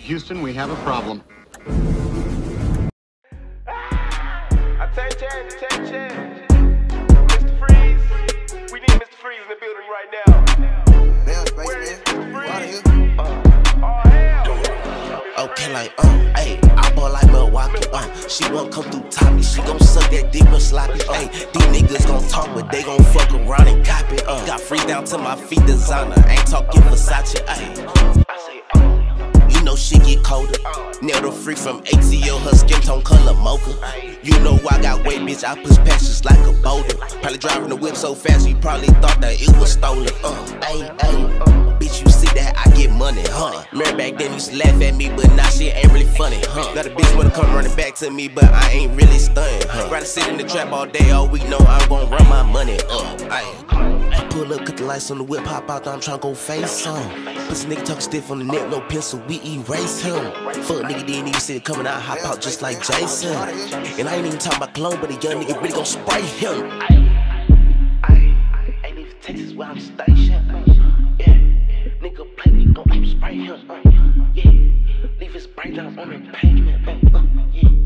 Houston, we have a problem. Attention. Mr. Freeze. We need Mr. Freeze in the building right now. Damn, Where is spaceman. Mr. Freeze? Oh, hell. Okay, like, ayy, I ball like Milwaukee, she won't come through Tommy, she gon' suck that dick real sloppy, ayy. These niggas gon' talk, but they gon' fuck around and copy, Got free down to my feet, designer, ain't talking Versace, ayy. You know she get colder, nail the freak from ATL, her skin tone color mocha. You know I got weight, bitch, I push past just like a boulder. Probably driving the whip so fast, you probably thought that it was stolen, ayy. Bitch, you see that I get money, Remember back then you used to laugh at me, but now shit ain't really funny, Got a bitch wanna come running back to me, but I ain't really stunned, Rather sit in the trap all day, all week, know I'm gon' run my money up, I pull up, cut the lights on the whip, hop out, I'm tryna go face some. Pussy nigga talking stiff on the neck, no pencil, we erase him. Fuck nigga didn't even see it coming out, hop out just like Jason. And I ain't even talking about cologne, but a young nigga really gon' spray him. Ain't even Texas where I'm stationed, nigga play me, gon' spray him, leave his brain down on the pavement,